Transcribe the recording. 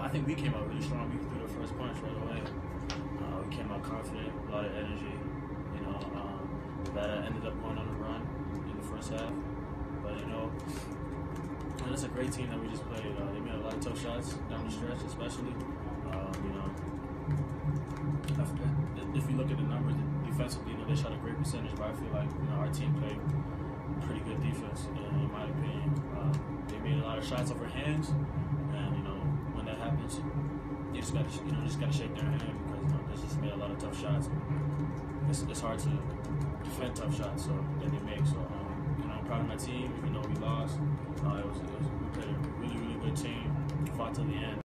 I think we came out really strong. We threw the first punch right away. We came out confident, a lot of energy. You know, that ended up going on a run in the first half. But you know, it's a great team that we just played. They made a lot of tough shots down the stretch, especially. You know, if you look at the numbers defensively, you know, they shot a great percentage. But I feel like, you know, our team played pretty good defense, in my opinion. They made a lot of shots over hands, and you know, when that happens, you just gotta shake their hand, because you know, they just made a lot of tough shots. It's hard to defend tough shots that they make. So you know, I'm proud of my team, even though we lost. We played a really good team, fought till the end.